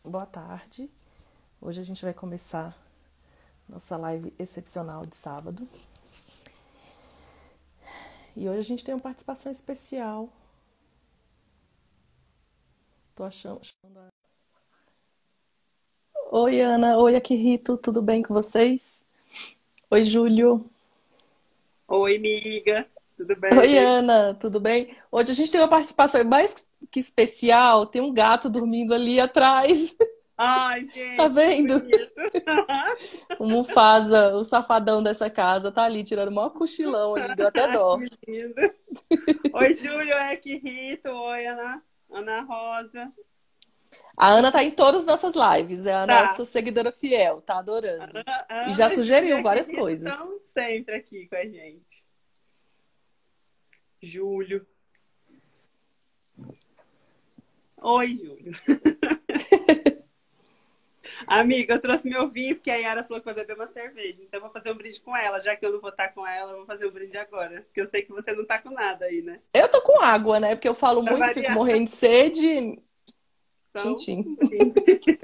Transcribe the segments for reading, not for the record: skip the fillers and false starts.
Boa tarde. Hoje a gente vai começar nossa live excepcional de sábado. E hoje a gente tem uma participação especial. Tô achando. Oi, Ana. Oi, Akihito. Tudo bem com vocês? Oi, Júlio. Oi, amiga, tudo Oi, bem? Ana. Tudo bem? Hoje a gente tem uma participação mais que especial. Tem um gato dormindo ali atrás. Ai, Tá gente, que vendo? bonito. O Mufasa, o safadão dessa casa, tá ali tirando o maior cochilão ali. Deu até dó. Que lindo. Oi, Júlio, é que Rito. Oi, Ana Rosa. A Ana tá em todas as nossas lives, é a Tá. nossa seguidora fiel, tá adorando. E já Ana, Júlio sugeriu e que várias Rito coisas. estão sempre aqui com a gente. Júlio. Oi, Júlio. Amiga, eu trouxe meu vinho porque a Yara falou que vai beber uma cerveja. Então eu vou fazer um brinde com ela. Já que eu não vou estar com ela, eu vou fazer um brinde agora. Porque eu sei que você não tá com nada aí, né? Eu tô com água, né? Porque eu falo Pra muito, fico variar. morrendo de sede. Então, Tchim-tchim. um brinde.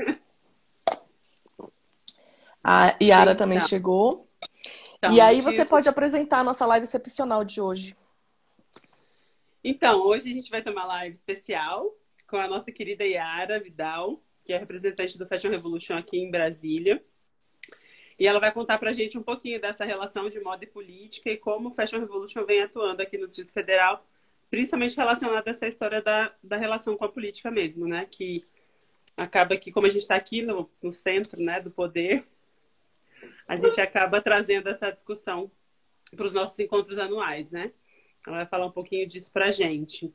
A Yara também Então, chegou. E então, aí você hoje pode apresentar a nossa live excepcional de hoje. Então, hoje a gente vai ter uma live especial com a nossa querida Yara Vidal, que é representante do Fashion Revolution aqui em Brasília. E ela vai contar pra gente um pouquinho dessa relação de moda e política e como o Fashion Revolution vem atuando aqui no Distrito Federal, principalmente relacionado a essa história da relação com a política mesmo, né? Que acaba que, como a gente está aqui no centro, né, do poder, a gente acaba trazendo essa discussão para os nossos encontros anuais, né? Ela vai falar um pouquinho disso pra gente.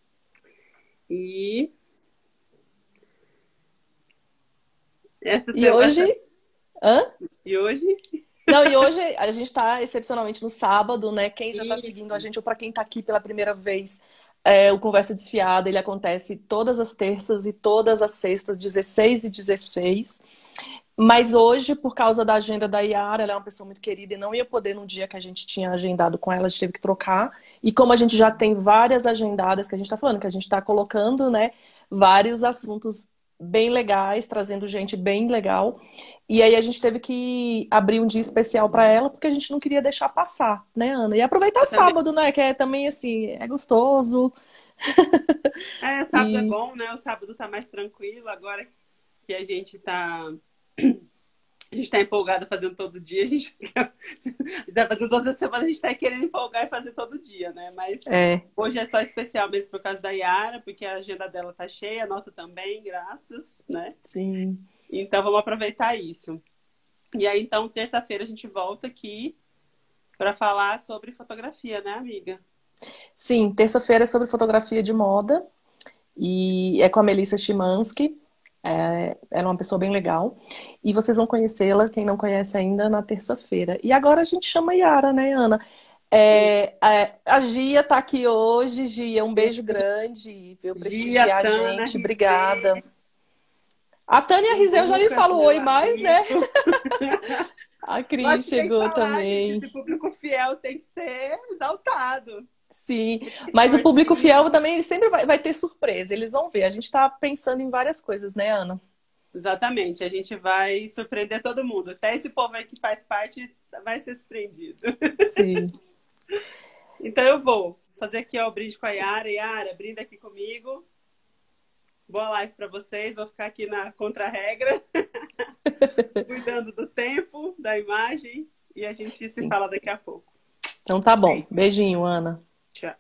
E essa E hoje. essa Hã? e hoje Não, e hoje a gente tá excepcionalmente no sábado, né? Quem já tá seguindo a isso. gente, ou pra quem tá aqui pela primeira vez, o Conversa Desfiada, ele acontece todas as terças e todas as sextas, 16 e 16. Mas hoje, por causa da agenda da Yara, ela é uma pessoa muito querida e não ia poder no dia que a gente tinha agendado com ela, a gente teve que trocar. E como a gente já tem várias agendadas que a gente tá falando, que a gente tá colocando, né, vários assuntos bem legais, trazendo gente bem legal. E aí a gente teve que abrir um dia especial para ela, porque a gente não queria deixar passar, né, Ana? E aproveitar Exatamente. sábado, né, que é também assim, é gostoso. É, sábado é E bom, né? O sábado tá mais tranquilo, agora que a gente tá empolgada fazendo todo dia, a gente tá fazendo toda semana, a gente tá querendo empolgar e fazer todo dia, né? Mas é, hoje é só especial mesmo por causa da Yara, porque a agenda dela tá cheia, a nossa também, graças, né? sim. Então vamos aproveitar isso. E aí, então, terça-feira a gente volta aqui para falar sobre fotografia, né, amiga? Sim, terça-feira é sobre fotografia de moda. E é com a Melissa Chimansky. Ela é uma pessoa bem legal. E vocês vão conhecê-la, quem não conhece ainda, na terça-feira. E agora a gente chama a Yara, né, Ana? Sim. A Gia tá aqui hoje. Gia, um beijo grande. Veio Gia, prestigiar a Tana, gente. Rizê, Obrigada. A Tânia o Rizeu já lhe Lucas, falo meu oi mais, né? amigo. A Cris Lógico que tem que chegou falar, gente. também. Esse público fiel tem que ser exaltado. Sim, Esse mas o público torcida. fiel também ele sempre vai ter surpresa. Eles vão ver. A gente tá pensando em várias coisas, né, Ana? Exatamente, a gente vai surpreender todo mundo. Até esse povo aí que faz parte vai ser surpreendido. Sim. Então eu vou fazer aqui ó, o brinde com a Yara. Yara, brinda aqui comigo. Boa live para vocês. Vou ficar aqui na contra-regra, cuidando do tempo, da imagem. E a gente se Sim. fala daqui a pouco. Então tá bom. Beijo. Beijinho, Ana. Tchau.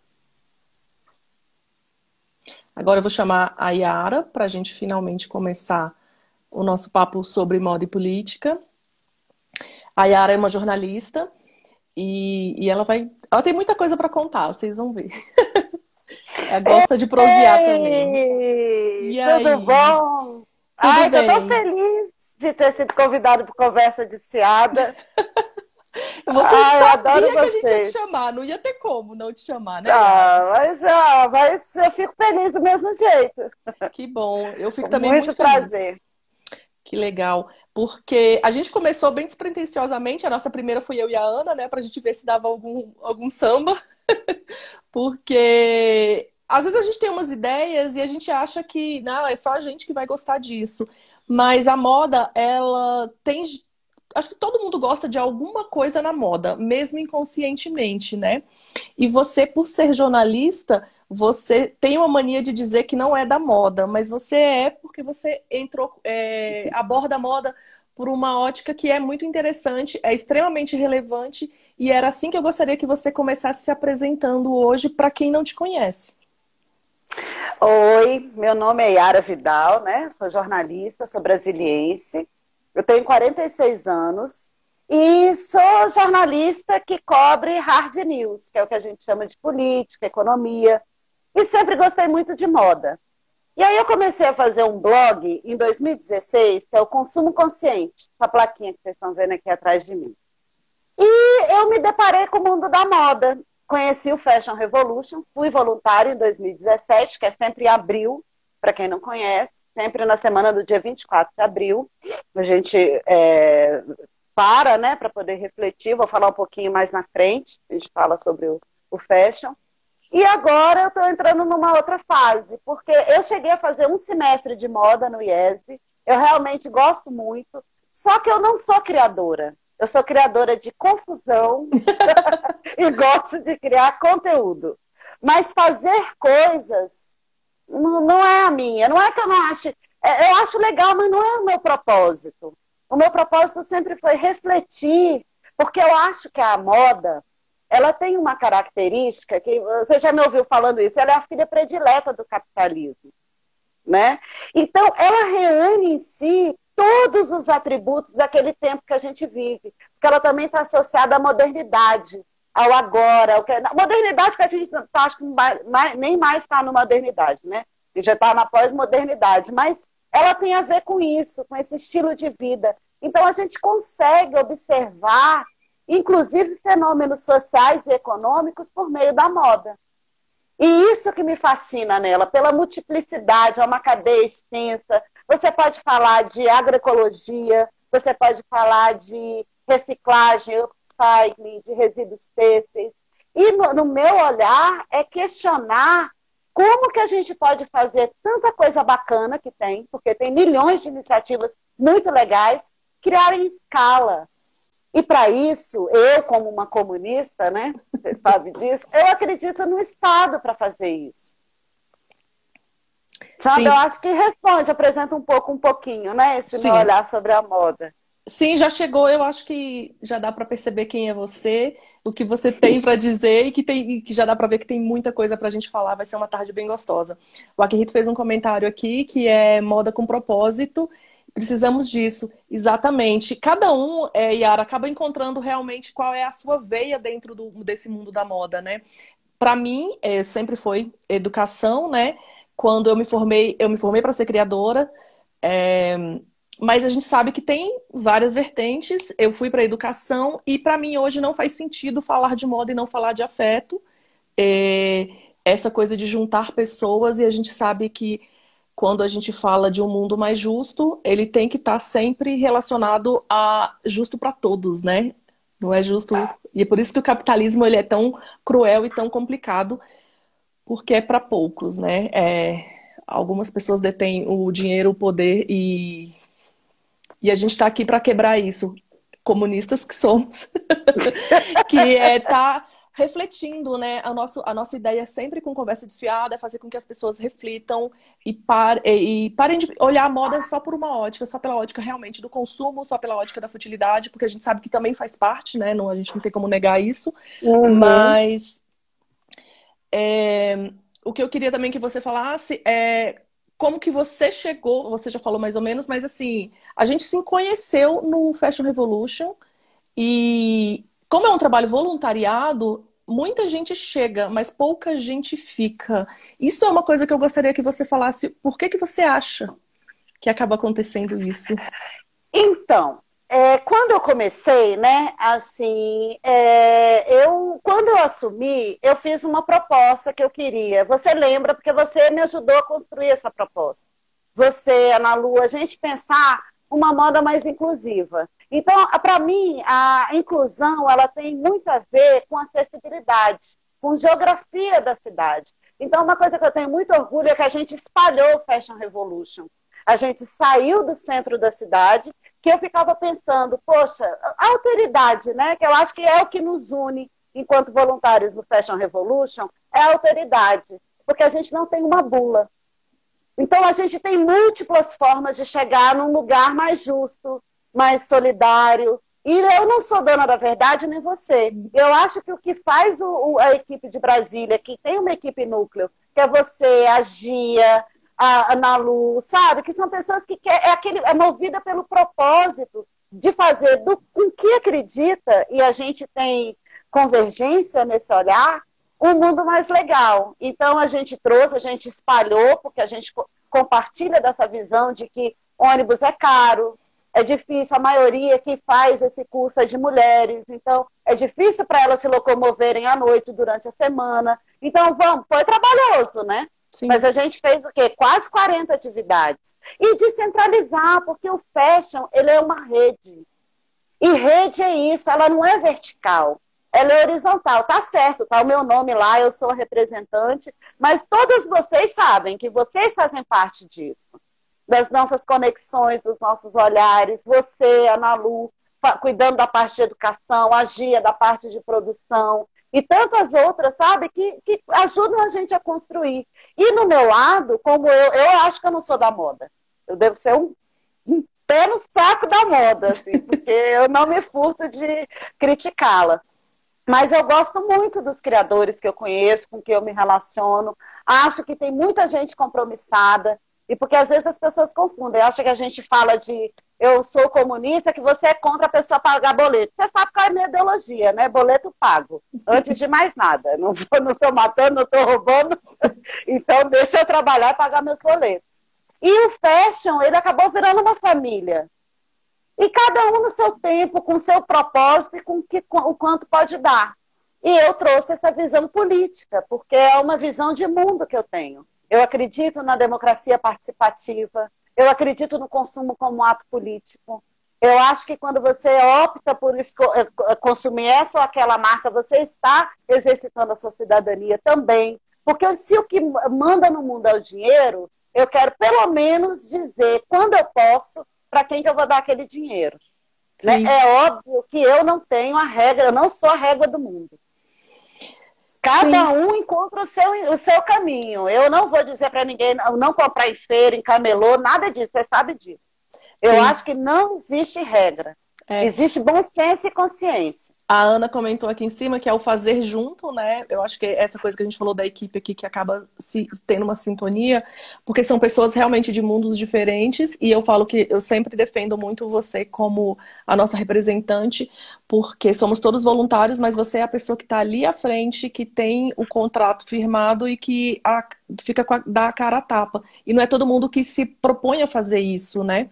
Agora eu vou chamar a Yara para a gente finalmente começar o nosso papo sobre moda e política. A Yara é uma jornalista e ela vai. Ela tem muita coisa para contar, vocês vão ver. Ela gosta de prosear também. Ei, E tudo aí? bom? Tudo Ai, tô tão bem? feliz de ter sido convidado para Conversa de Ciada. Você Ai, eu adoro sabia que a gente ia te vocês. chamar, não ia ter como não te chamar, né, Yara? Mas eu fico feliz do mesmo jeito. Que bom. Eu fico Com também muito muito feliz. prazer. Que legal. Porque a gente começou bem despretensiosamente. A nossa primeira foi eu e a Ana, né? Pra gente ver se dava algum samba. Porque às vezes a gente tem umas ideias e a gente acha que não, é só a gente que vai gostar disso. Mas a moda, ela tem. Acho que todo mundo gosta de alguma coisa na moda, mesmo inconscientemente, né? E você, por ser jornalista, você tem uma mania de dizer que não é da moda, mas você é porque você entrou, aborda a moda por uma ótica que é muito interessante, é extremamente relevante, e era assim que eu gostaria que você começasse se apresentando hoje para quem não te conhece. Oi, meu nome é Yara Vidal, né? Sou jornalista, sou brasiliense. Eu tenho 46 anos e sou jornalista que cobre hard news, que é o que a gente chama de política, economia, e sempre gostei muito de moda. E aí eu comecei a fazer um blog em 2016, que é o Consumo Consciente, essa plaquinha que vocês estão vendo aqui atrás de mim. E eu me deparei com o mundo da moda. Conheci o Fashion Revolution, fui voluntária em 2017, que é sempre em abril, para quem não conhece, sempre na semana do dia 24 de abril. A gente para, né, para poder refletir, vou falar um pouquinho mais na frente, a gente fala sobre o fashion. E agora eu estou entrando numa outra fase, porque eu cheguei a fazer um semestre de moda no IESB, eu realmente gosto muito, só que eu não sou criadora. Eu sou criadora de confusão e gosto de criar conteúdo. Mas fazer coisas não é a minha. Não é que eu não ache... Eu acho legal, mas não é o meu propósito. O meu propósito sempre foi refletir, porque eu acho que a moda, ela tem uma característica, que você já me ouviu falando isso, ela é a filha predileta do capitalismo, né? Então, ela reúne em si todos os atributos daquele tempo que a gente vive, porque ela também está associada à modernidade, ao agora, a modernidade que a gente acho que nem mais está na modernidade, né? A gente já está na pós-modernidade, mas ela tem a ver com isso, com esse estilo de vida. Então a gente consegue observar, inclusive, fenômenos sociais e econômicos por meio da moda. E isso que me fascina nela, pela multiplicidade, é uma cadeia extensa. Você pode falar de agroecologia, você pode falar de reciclagem, upcycling, de resíduos têxteis. E no meu olhar é questionar como que a gente pode fazer tanta coisa bacana que tem, porque tem milhões de iniciativas muito legais, criar em escala. E para isso, eu como uma comunista, né, você sabe disso, eu acredito no Estado para fazer isso. Sabe, eu acho que responde, apresenta um pouquinho, né, esse meu olhar sobre a moda. Sim, já chegou, eu acho que já dá para perceber quem é você, o que você tem para dizer e que já dá para ver que tem muita coisa para a gente falar, vai ser uma tarde bem gostosa. O Akihito fez um comentário aqui que é moda com propósito, precisamos disso, exatamente. Cada um, Yara, acaba encontrando realmente qual é a sua veia dentro desse mundo da moda, né? Para mim, sempre foi educação, né? Quando eu me formei para ser criadora, mas a gente sabe que tem várias vertentes. Eu fui para educação e para mim hoje não faz sentido falar de moda e não falar de afeto. Essa coisa de juntar pessoas, e a gente sabe que quando a gente fala de um mundo mais justo, ele tem que estar sempre relacionado a justo para todos, né? Não é justo. E é por isso que o capitalismo ele é tão cruel e tão complicado, porque é para poucos, né? Algumas pessoas detêm o dinheiro, o poder, e a gente está aqui para quebrar isso. Comunistas que somos. Que tá refletindo, né? A nossa ideia sempre com conversa desfiada é fazer com que as pessoas reflitam e parem de olhar a moda só por uma ótica, só pela ótica realmente do consumo, só pela ótica da futilidade, porque a gente sabe que também faz parte, né? Não, a gente não tem como negar isso. Uhum. Mas o que eu queria também que você falasse é como que você chegou, você já falou mais ou menos, mas assim, a gente se conheceu no Fashion Revolution e como é um trabalho voluntariado, muita gente chega, mas pouca gente fica. Isso é uma coisa que eu gostaria que você falasse. Por que você acha que acaba acontecendo isso? Então, quando eu comecei, né, assim, quando eu assumi, eu fiz uma proposta que eu queria. Você lembra, porque você me ajudou a construir essa proposta. Você, Ana Lu, a gente pensar uma moda mais inclusiva. Então, para mim, a inclusão ela tem muito a ver com acessibilidade, com geografia da cidade. Então, uma coisa que eu tenho muito orgulho é que a gente espalhou o Fashion Revolution. A gente saiu do centro da cidade, que eu ficava pensando, poxa, a autoridade, né? Que eu acho que é o que nos une enquanto voluntários do Fashion Revolution, é a autoridade, porque a gente não tem uma bula. Então, a gente tem múltiplas formas de chegar num lugar mais justo, mais solidário. E eu não sou dona da verdade, nem você. Eu acho que o que faz a equipe de Brasília, que tem uma equipe núcleo, que é você, a Gia, a Nalu, sabe? Que são pessoas que é movida pelo propósito de fazer com que acredita, e a gente tem convergência nesse olhar, um mundo mais legal. Então, a gente trouxe, a gente espalhou, porque a gente compartilha dessa visão de que ônibus é caro, é difícil, a maioria que faz esse curso é de mulheres, então é difícil para elas se locomoverem à noite durante a semana. Então, foi trabalhoso, né? Sim. Mas a gente fez o quê? Quase 40 atividades. E descentralizar, porque o fashion, ele é uma rede. E rede é isso, ela não é vertical, ela é horizontal. Tá certo, tá o meu nome lá, eu sou a representante, mas todas vocês sabem que vocês fazem parte disso. Das nossas conexões, dos nossos olhares, você, a Nalu, cuidando da parte de educação, a Gia da parte de produção, e tantas outras, sabe, que ajudam a gente a construir. E no meu lado, como eu acho que eu não sou da moda. Eu devo ser um pé no saco da moda, assim, porque eu não me furto de criticá-la. Mas eu gosto muito dos criadores que eu conheço, com quem eu me relaciono. Acho que tem muita gente compromissada. E porque às vezes as pessoas confundem. Acham que a gente fala de eu sou comunista, que você é contra a pessoa pagar boleto. Você sabe qual é a minha ideologia, né? Boleto pago. Antes de mais nada. Não estou matando, não estou roubando. Então deixa eu trabalhar e pagar meus boletos. E o fashion, ele acabou virando uma família. E cada um no seu tempo, com o seu propósito e com o quanto pode dar. E eu trouxe essa visão política, porque é uma visão de mundo que eu tenho. Eu acredito na democracia participativa, eu acredito no consumo como ato político. Eu acho que quando você opta por consumir essa ou aquela marca, você está exercitando a sua cidadania também. Porque se o que manda no mundo é o dinheiro, eu quero pelo menos dizer, quando eu posso, para quem que eu vou dar aquele dinheiro. Né? É óbvio que eu não tenho a regra, eu não sou a régua do mundo. Cada um encontra o seu caminho. Eu não vou dizer para ninguém não comprar em feira, em camelô, nada disso, você sabe disso. Eu acho que não existe regra. Existe bom senso e consciência. A Ana comentou aqui em cima que é o fazer junto, né? Eu acho que essa coisa que a gente falou da equipe aqui, que acaba tendo uma sintonia, porque são pessoas realmente de mundos diferentes, e eu falo que eu sempre defendo muito você como a nossa representante, porque somos todos voluntários, mas você é a pessoa que está ali à frente, que tem o contrato firmado e que fica dá a cara a tapa. E não é todo mundo que se propõe a fazer isso, né?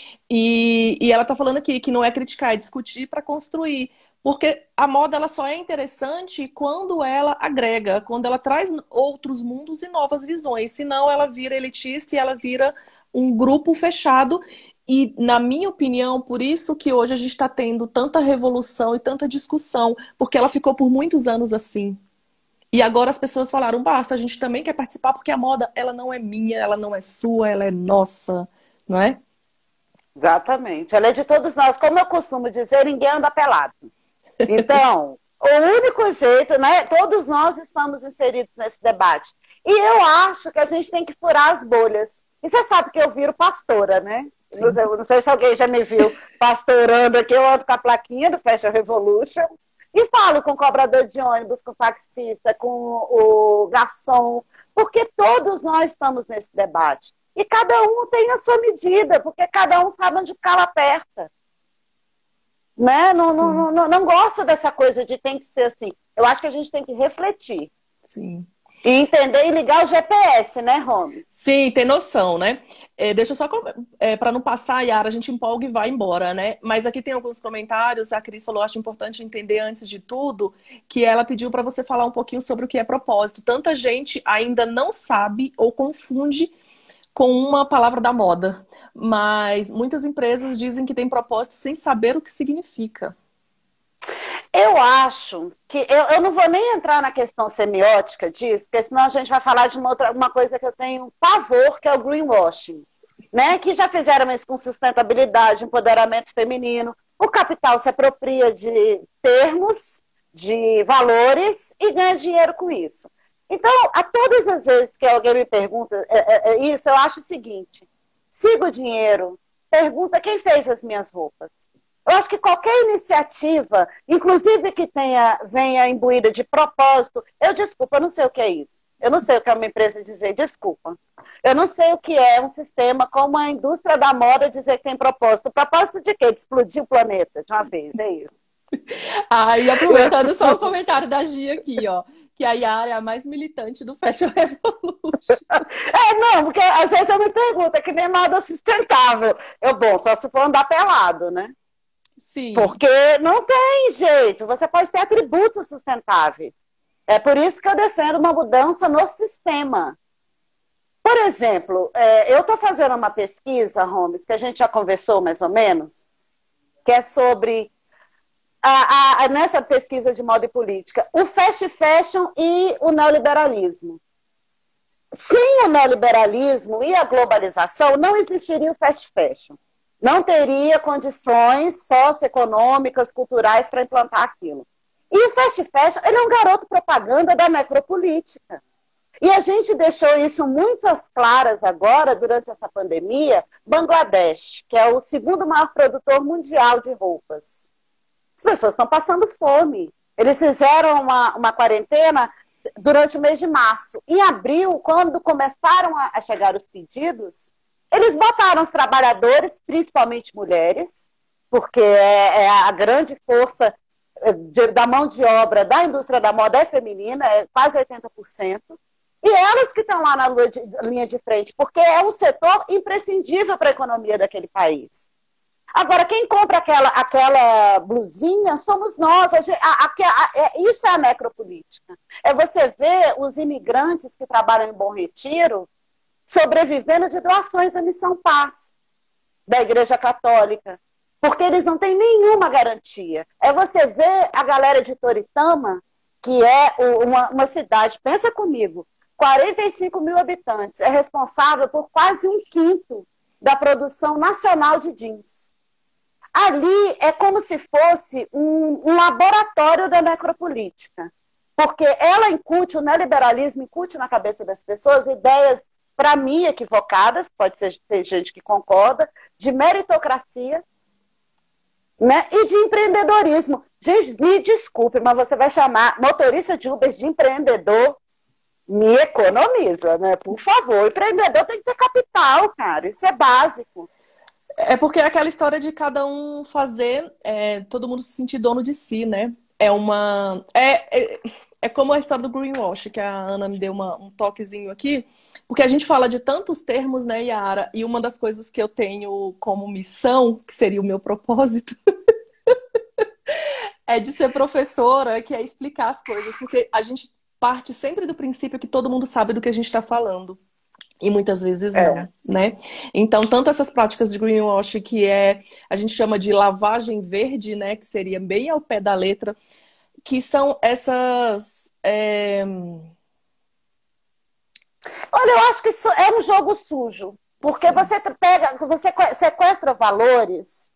E ela tá falando aqui que não é criticar, é discutir para construir. Porque a moda ela só é interessante quando ela agrega, quando ela traz outros mundos e novas visões. Senão ela vira elitista e ela vira um grupo fechado. E, na minha opinião, por isso que hoje a gente está tendo tanta revolução e tanta discussão, porque ela ficou por muitos anos assim. E agora as pessoas falaram, basta, a gente também quer participar, porque a moda ela não é minha, ela não é sua, ela é nossa, não é? Exatamente. Ela é de todos nós. Como eu costumo dizer, ninguém anda pelado. Então, o único jeito, né? Todos nós estamos inseridos nesse debate. E eu acho que a gente tem que furar as bolhas. E você sabe que eu viro pastora, né? Não sei se alguém já me viu pastorando aqui. Eu ando com a plaquinha do Fashion Revolution e falo com o cobrador de ônibus, com o taxista, com o garçom, porque todos nós estamos nesse debate. E cada um tem a sua medida, porque cada um sabe onde o calo aperta. Né? Não gosto dessa coisa de tem que ser assim. Eu acho que a gente tem que refletir. Sim. E entender e ligar o GPS, né, Romy? Sim, ter noção, né? Deixa eu só, para não passar, Yara, a gente empolga e vai embora, né? Mas aqui tem alguns comentários. A Cris falou, acho importante entender antes de tudo, que ela pediu para você falar um pouquinho sobre o que é propósito. Tanta gente ainda não sabe ou confunde com uma palavra da moda. Mas muitas empresas dizem que tem propósito sem saber o que significa. Eu acho que eu não vou nem entrar na questão semiótica disso, porque senão a gente vai falar de uma coisa que eu tenho pavor, que é o greenwashing, né? Que já fizeram isso com sustentabilidade, empoderamento feminino. O capital se apropria de termos, de valores e ganha dinheiro com isso. Então, a todas as vezes que alguém me pergunta isso, eu acho o seguinte: siga o dinheiro, pergunta quem fez as minhas roupas. Eu acho que qualquer iniciativa, inclusive que venha imbuída de propósito, eu não sei o que é isso. Eu não sei o que é uma empresa dizer desculpa. Eu não sei o que é um sistema como a indústria da moda dizer que tem propósito. Propósito de quê? De explodir o planeta de uma vez, é isso. E aproveitando só o comentário da Gia aqui, ó, que a Yara é a mais militante do Fashion Revolution. Não, porque às vezes eu me pergunto, é que nem moda sustentável. Bom, só se for andar pelado, né? Sim. Porque não tem jeito, você pode ter atributos sustentáveis. É por isso que eu defendo uma mudança no sistema. Por exemplo, eu estou fazendo uma pesquisa, Holmes, que a gente já conversou mais ou menos, que é sobre, nessa pesquisa de moda e política, o fast fashion e o neoliberalismo. Sem o neoliberalismo e a globalização, não existiria o fast fashion. Não teria condições socioeconômicas, culturais para implantar aquilo. E o fast fashion, ele é um garoto propaganda da necropolítica. E a gente deixou isso muito às claras agora, durante essa pandemia, Bangladesh, que é o segundo maior produtor mundial de roupas. As pessoas estão passando fome. Eles fizeram uma quarentena durante o mês de março. Em abril, quando começaram a chegar os pedidos, eles botaram os trabalhadores, principalmente mulheres, porque é a grande força da mão de obra da indústria da moda é feminina, é quase 80%, e elas que estão lá na linha de frente, porque é um setor imprescindível para a economia daquele país. Agora, quem compra aquela blusinha somos nós. Isso é a necropolítica. É você ver os imigrantes que trabalham em Bom Retiro sobrevivendo de doações da Missão Paz, da Igreja Católica, porque eles não têm nenhuma garantia. É você ver a galera de Toritama, que é uma cidade, pensa comigo, 45 mil habitantes, é responsável por quase 1/5 da produção nacional de jeans. Ali é como se fosse um laboratório da necropolítica, porque ela incute, o neoliberalismo incute na cabeça das pessoas ideias, para mim, equivocadas, pode ser ter gente que concorda, de meritocracia, né? E de empreendedorismo. Gente, me desculpe, mas você vai chamar motorista de Uber de empreendedor, me economiza, né? Por favor, o empreendedor tem que ter capital, cara, isso é básico. É porque é aquela história de cada um fazer, todo mundo se sentir dono de si, né? É como a história do greenwash, que a Ana me deu um toquezinho aqui, porque a gente fala de tantos termos, né, Yara? E uma das coisas que eu tenho como missão, que seria o meu propósito, é de ser professora, que é explicar as coisas, porque a gente parte sempre do princípio que todo mundo sabe do que a gente está falando. E muitas vezes não, né? Então, tanto essas práticas de greenwash, que a gente chama de lavagem verde, né? Que seria bem ao pé da letra, que são essas... Olha, eu acho que isso é um jogo sujo, porque você sequestra valores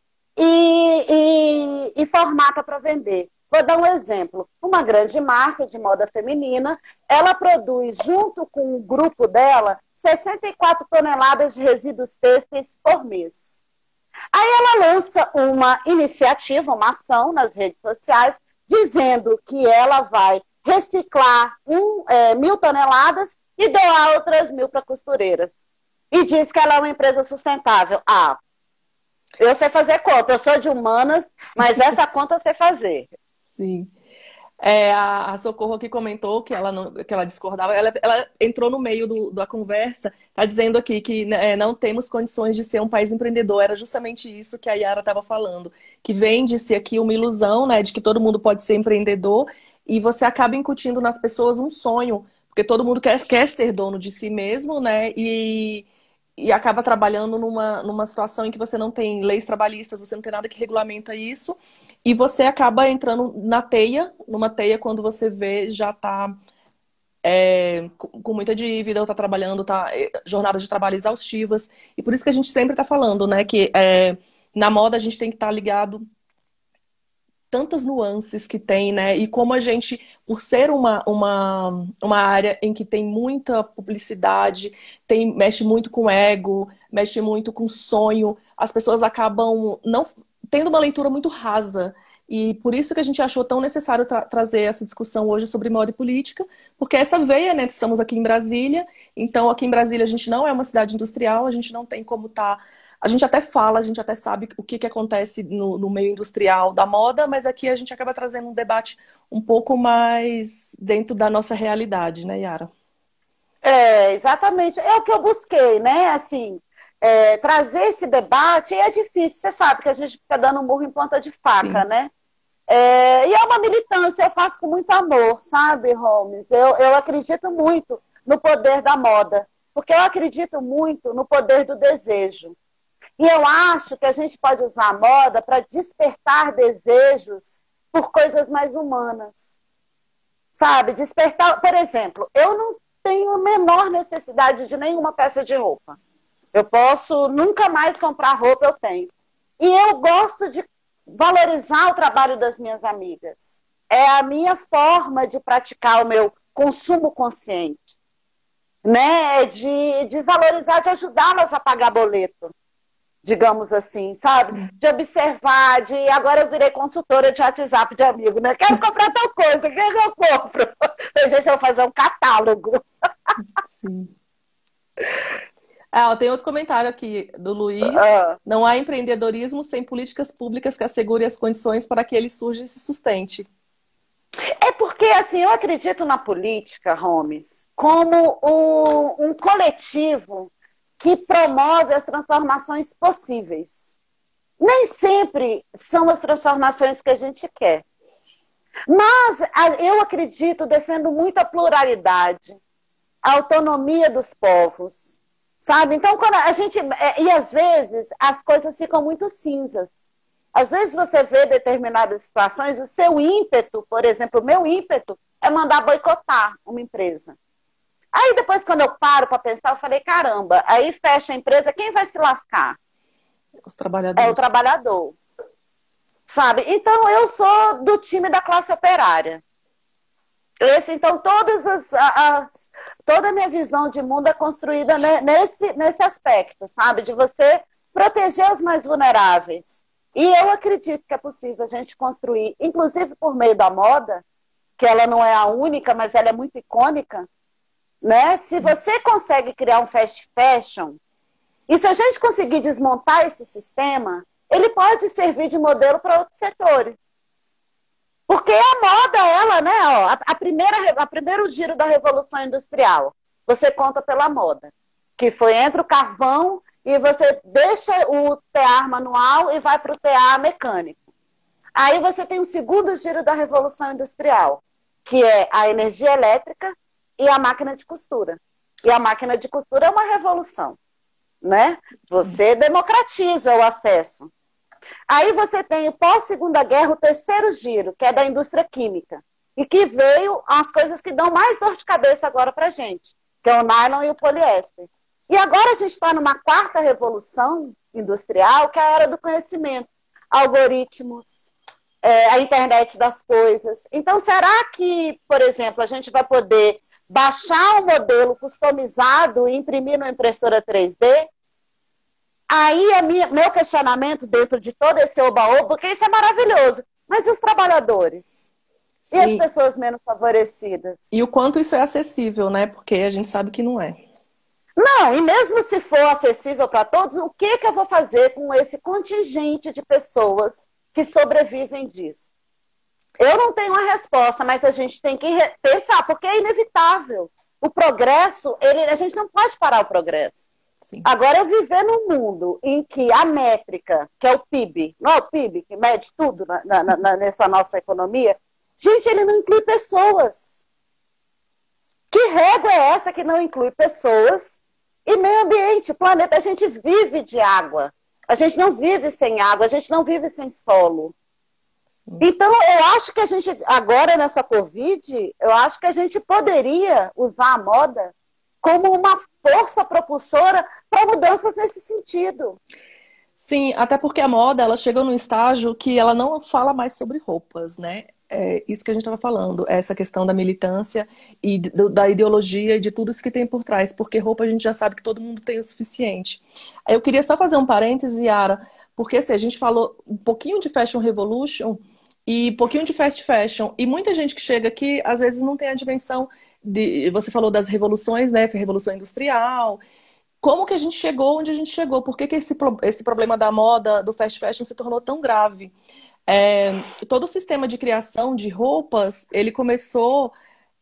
e formata para vender. Vou dar um exemplo. Uma grande marca de moda feminina, ela produz, junto com o grupo dela, 64 toneladas de resíduos têxteis por mês. Aí ela lança uma iniciativa, uma ação nas redes sociais, dizendo que ela vai reciclar 1.000 toneladas e doar outras 1.000 para costureiras. E diz que ela é uma empresa sustentável. Eu sei fazer conta, eu sou de humanas, mas essa conta eu sei fazer. Sim. A Socorro aqui comentou que ela discordava. Ela entrou no meio da conversa, está dizendo aqui que não temos condições de ser um país empreendedor. Era justamente isso que a Yara estava falando. Que vende-se aqui uma ilusão, né, de que todo mundo pode ser empreendedor e você acaba incutindo nas pessoas um sonho, porque todo mundo quer ser dono de si mesmo, né? E e acaba trabalhando numa situação em que você não tem leis trabalhistas, você não tem nada que regulamenta isso, e você acaba entrando numa teia quando você vê já está com muita dívida, ou está trabalhando, jornadas de trabalho exaustivas, e por isso que a gente sempre está falando, né, que na moda a gente tem que estar ligado tantas nuances que tem, né? E como a gente, por ser uma área em que tem muita publicidade, mexe muito com ego, mexe muito com sonho, as pessoas acabam não tendo uma leitura muito rasa. E por isso que a gente achou tão necessário trazer essa discussão hoje sobre moda e política, porque essa veia, né? Estamos aqui em Brasília, então aqui em Brasília a gente não é uma cidade industrial, a gente não tem como estar. A gente até fala, a gente até sabe o que acontece no meio industrial da moda, mas aqui a gente acaba trazendo um debate um pouco mais dentro da nossa realidade, né, Yara? Exatamente. É o que eu busquei, né? Assim, trazer esse debate é difícil. Você sabe que a gente fica dando murro em ponta de faca, Sim. né? E é uma militância, eu faço com muito amor, sabe, Holmes? Eu acredito muito no poder da moda, porque eu acredito muito no poder do desejo. E eu acho que a gente pode usar a moda para despertar desejos por coisas mais humanas. Sabe? Despertar, por exemplo, eu não tenho a menor necessidade de nenhuma peça de roupa. Eu posso nunca mais comprar roupa, eu tenho. E eu gosto de valorizar o trabalho das minhas amigas. É a minha forma de praticar o meu consumo consciente. Né? De valorizar, de ajudá-las a pagar boleto. Digamos assim, sabe? Sim. De observar, agora eu virei consultora de WhatsApp de amigo, né? Quero comprar tal coisa, o que eu compro? Gente, eu vou fazer um catálogo. Sim. Tem outro comentário aqui do Luiz. Não há empreendedorismo sem políticas públicas que assegurem as condições para que ele surja e se sustente. É porque, assim, eu acredito na política, Holmes, como um coletivo que promove as transformações possíveis. Nem sempre são as transformações que a gente quer. Mas eu acredito, defendo muito a pluralidade, a autonomia dos povos, sabe? Então, quando a gente... E às vezes as coisas ficam muito cinzas. Às vezes você vê determinadas situações, o seu ímpeto, por exemplo, o meu ímpeto é mandar boicotar uma empresa. Aí depois, quando eu paro para pensar, eu falei, caramba, aí fecha a empresa, quem vai se lascar? Os trabalhadores. É o trabalhador. Sabe? Então, eu sou do time da classe operária. Então, toda a minha visão de mundo é construída nesse aspecto, sabe? De você proteger os mais vulneráveis. E eu acredito que é possível a gente construir, inclusive por meio da moda, que ela não é a única, mas ela é muito icônica, né? Se você consegue criar um fast fashion, e se a gente conseguir desmontar esse sistema, ele pode servir de modelo para outros setores. Porque a moda, ela, né? A primeiro giro da Revolução Industrial, você conta pela moda, que foi entre o carvão e você deixa o tear manual e vai para o tear mecânico. Aí você tem o segundo giro da Revolução Industrial, que é a energia elétrica e a máquina de costura. E a máquina de costura é uma revolução, né? Você democratiza o acesso. Aí você tem, pós-Segunda Guerra, o terceiro giro, que é da indústria química. E que veio as coisas que dão mais dor de cabeça agora pra gente, que é o nylon e o poliéster. E agora a gente está numa quarta revolução industrial, que é a era do conhecimento. Algoritmos, a internet das coisas. Então, será que, por exemplo, a gente vai poder baixar um modelo customizado e imprimir numa impressora 3D? Aí, meu questionamento dentro de todo esse oba-oba, porque isso é maravilhoso, mas e os trabalhadores? Sim. E as pessoas menos favorecidas? E o quanto isso é acessível, né? Porque a gente sabe que não é. Não, e mesmo se for acessível para todos, o que eu vou fazer com esse contingente de pessoas que sobrevivem disso? Eu não tenho uma resposta, mas a gente tem que pensar, porque é inevitável. O progresso, a gente não pode parar o progresso. Sim. Agora, eu viver num mundo em que a métrica, que é o PIB, não é o PIB que mede tudo nessa nossa economia, gente, ele não inclui pessoas. Que régua é essa que não inclui pessoas E meio ambiente, planeta, a gente vive de água. A gente não vive sem água, a gente não vive sem solo. Então, eu acho que a gente, agora nessa Covid, eu acho que a gente poderia usar a moda como uma força propulsora para mudanças nesse sentido. Sim, até porque a moda, ela chegou num estágio que ela não fala mais sobre roupas, né? É isso que a gente estava falando, essa questão da militância e da ideologia e de tudo isso que tem por trás, porque roupa a gente já sabe que todo mundo tem o suficiente. Eu queria só fazer um parêntese, Yara, porque assim, a gente falou um pouquinho de Fashion Revolution e um pouquinho de Fast Fashion, e muita gente que chega aqui, às vezes não tem a dimensão de... Você falou das revoluções, né? Revolução Industrial. Como que a gente chegou onde a gente chegou? Por que que esse problema da moda, do fast fashion, se tornou tão grave? Todo o sistema de criação de roupas, ele começou...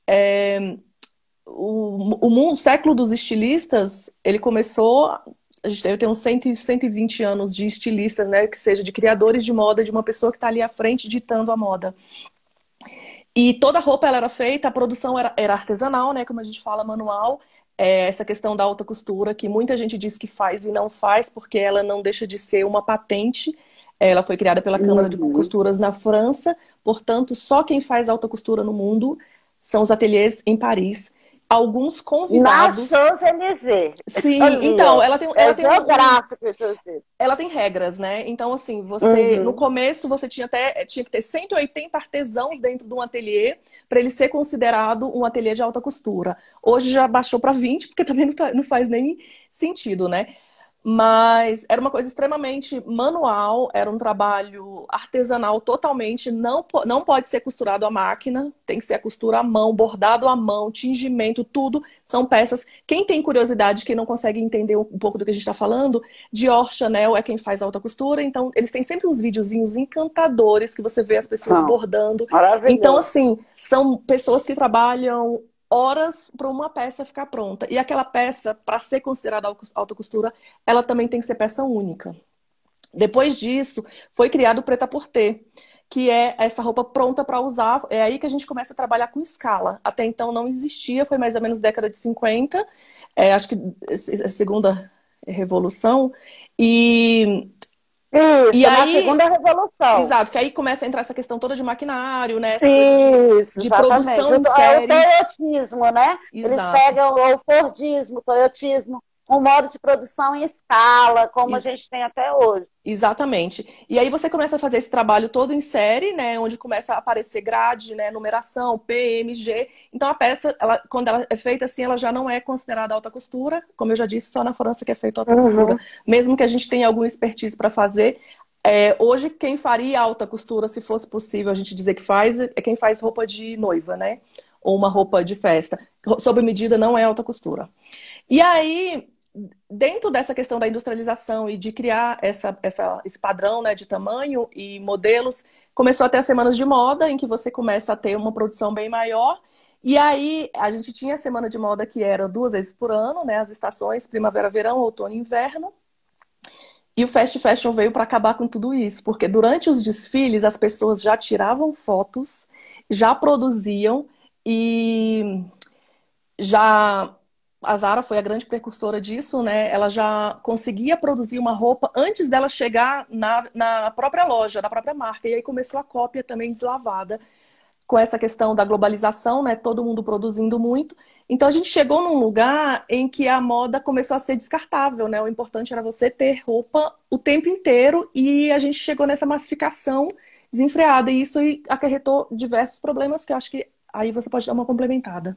o século dos estilistas, ele começou... A gente deve ter uns 120 anos de estilistas, né? Que seja de criadores de moda, de uma pessoa que está ali à frente ditando a moda. E toda a roupa ela era feita, a produção era artesanal, né? Como a gente fala, manual. Essa questão da alta costura, que muita gente diz que faz e não faz, porque ela não deixa de ser uma patente. Ela foi criada pela Câmara de Costuras na França, portanto, só quem faz alta costura no mundo são os ateliês em Paris. Alguns convidados... Na Champs-Élysées. Sim, então, ela tem ela tem regras, né? Então, assim, você no começo você tinha que ter 180 artesãos dentro de um ateliê para ele ser considerado um ateliê de alta costura. Hoje já baixou para 20, porque também não faz nem sentido, né? Mas era uma coisa extremamente manual, era um trabalho artesanal totalmente, não pode ser costurado à máquina, tem que ser a costura à mão, bordado à mão, tingimento, tudo são peças. Quem tem curiosidade, quem não consegue entender um pouco do que a gente está falando, Dior, Chanel é quem faz alta costura, então eles têm sempre uns videozinhos encantadores que você vê as pessoas bordando. Então, assim, são pessoas que trabalham horas para uma peça ficar pronta. E aquela peça, para ser considerada alta costura, ela também tem que ser peça única. Depois disso, foi criado o prêt-à-porter, que é essa roupa pronta para usar. É aí que a gente começa a trabalhar com escala. Até então não existia, foi mais ou menos década de 50, acho que a segunda revolução. Isso, na segunda revolução. Exato, que aí começa a entrar essa questão toda de maquinário, né? Essa coisa de produção em série. É o toyotismo, né? Exato. Eles pegam o Fordismo, o toyotismo, um modo de produção em escala, como a gente tem até hoje. Exatamente. E aí você começa a fazer esse trabalho todo em série, né? Onde começa a aparecer grade, né? Numeração, P, M, G. Então a peça, quando ela é feita assim, ela já não é considerada alta costura. Como eu já disse, só na França que é feita alta costura. Mesmo que a gente tenha algum expertise para fazer. Hoje, quem faria alta costura, se fosse possível a gente dizer que faz, é quem faz roupa de noiva, né? Ou uma roupa de festa. Sob medida não é alta costura. E aí... Dentro dessa questão da industrialização e de criar esse padrão, né, de tamanho e modelos, começou a ter as semanas de moda, em que você começa a ter uma produção bem maior. E aí a gente tinha a semana de moda que era 2 vezes por ano, né, as estações primavera, verão, outono e inverno. E o fast fashion veio para acabar com tudo isso, porque durante os desfiles as pessoas já tiravam fotos, já produziam e já... A Zara foi a grande precursora disso, né? Ela já conseguia produzir uma roupa antes dela chegar na própria loja, na própria marca. E aí começou a cópia também deslavada, com essa questão da globalização, né? Todo mundo produzindo muito. Então a gente chegou num lugar em que a moda começou a ser descartável, né? O importante era você ter roupa o tempo inteiro e a gente chegou nessa massificação desenfreada. E isso aí acarretou diversos problemas que eu acho que aí você pode dar uma complementada.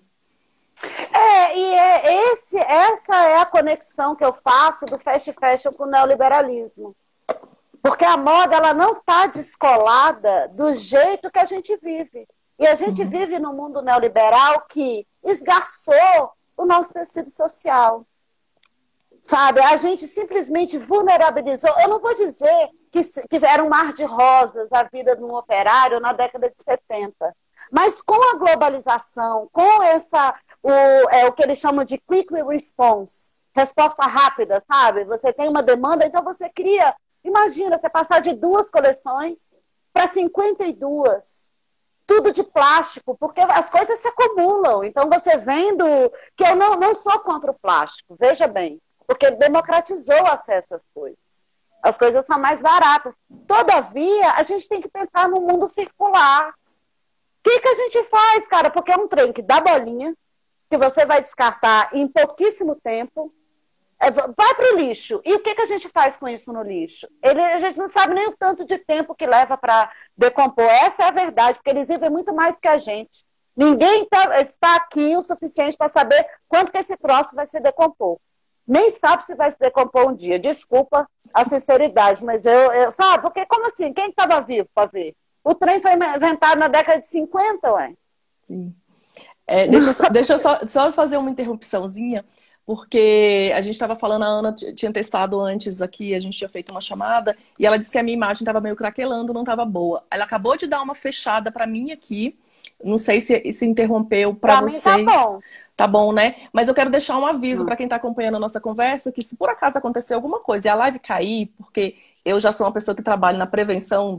Essa é a conexão que eu faço do fast fashion com o neoliberalismo. Porque a moda ela não está descolada do jeito que a gente vive. E a gente vive num mundo neoliberal que esgarçou o nosso tecido social. Sabe? A gente simplesmente vulnerabilizou. Eu não vou dizer que era um mar de rosas a vida de um operário na década de 70. Mas com a globalização, com o que eles chamam de quick response, resposta rápida, sabe? Você tem uma demanda, então você cria. Imagina, você passar de 2 coleções para 52. tudo de plástico, porque as coisas se acumulam. Então, você vendo que eu não sou contra o plástico, veja bem, porque democratizou o acesso às coisas. As coisas são mais baratas. Todavia, a gente tem que pensar no mundo circular. O que a gente faz, cara? Porque é um trem que dá bolinha, que você vai descartar em pouquíssimo tempo, vai para o lixo. E o que a gente faz com isso no lixo? A gente não sabe nem o tanto de tempo que leva para decompor. Essa é a verdade, porque eles vivem muito mais que a gente. Ninguém está aqui o suficiente para saber quanto que esse troço vai se decompor. Nem sabe se vai se decompor um dia. Desculpa a sinceridade, mas sabe? Porque como assim? Quem estava vivo para ver? O trem foi inventado na década de 50, ué. Sim. Deixa eu só fazer uma interrupçãozinha, porque a gente estava falando, a Ana tinha testado antes aqui, a gente tinha feito uma chamada, e ela disse que a minha imagem estava meio craquelando, não estava boa. Ela acabou de dar uma fechada para mim aqui, não sei se interrompeu para vocês. Mim tá bom. Tá bom, né? Mas eu quero deixar um aviso para quem está acompanhando a nossa conversa, que se por acaso acontecer alguma coisa e a live cair, porque eu já sou uma pessoa que trabalha na prevenção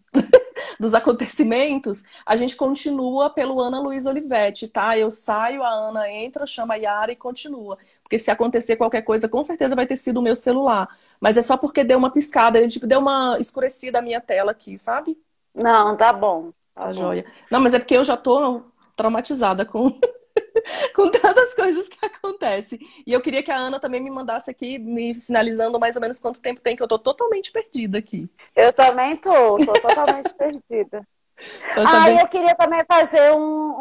dos acontecimentos, a gente continua pelo Ana Luísa Olivetti, tá? Eu saio, a Ana entra, chama a Yara e continua. Porque se acontecer qualquer coisa, com certeza vai ter sido o meu celular. Mas é só porque deu uma piscada, ele tipo, deu uma escurecida a minha tela aqui, sabe? Não, tá bom. Tá joia. Não, mas é porque eu já tô traumatizada com tantas as coisas que acontecem. E eu queria que a Ana também me mandasse aqui, me sinalizando mais ou menos quanto tempo tem, que eu tô totalmente perdida aqui. Eu também tô totalmente perdida. Eu queria também fazer